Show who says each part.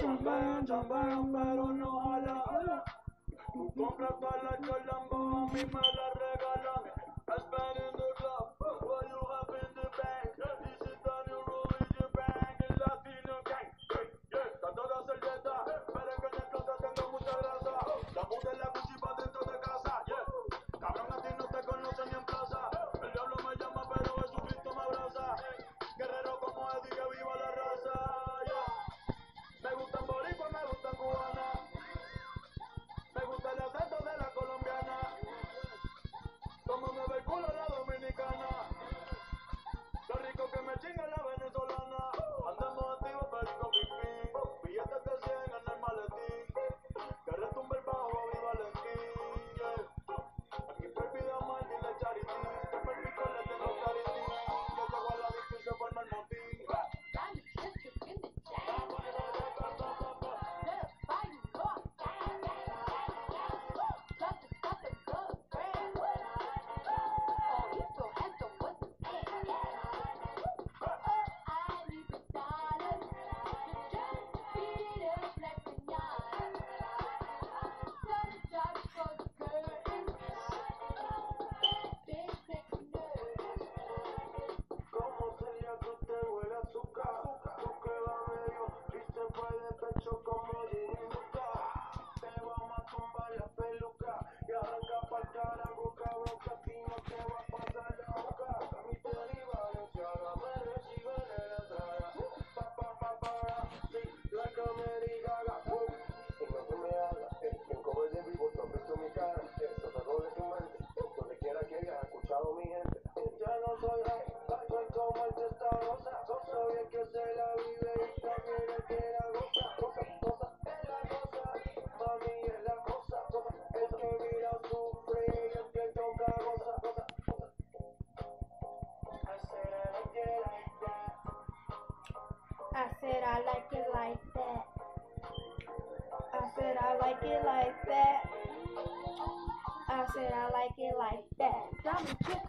Speaker 1: chambean, pero no jala. Tú compras toda la cholambo, a mí me la regalan. I spend in the club, what you have in the bank. This is the new rule in your bank, el latino gang. Yeah, está toda servieta, pero que en el closet tengo mucha grasa. La puta en la Gucci pa' dentro de casa, yeah. Cabrón, a ti no te conocen ni en plaza. El diablo me llama, pero Jesucristo me abraza. Guerrero como Eddie, que viva la raza, yeah. Me gustan boricua, me gustan cubana. Me gusta el acento de la colombiana. Como me ve el culo la dominicana. Lo rico que me chinga la venezolana. Andamos activos, perico pipí. Billetes de 100 en el maletín. Que retumbe el bajo, mi Valentín, yeah. Aquí prohibida mal, dile charity. Que permiso le tengo charity. Yo llego a la disco y se forma el motín.
Speaker 2: I said I like it like that. I said I like it like that. I said I like it like that.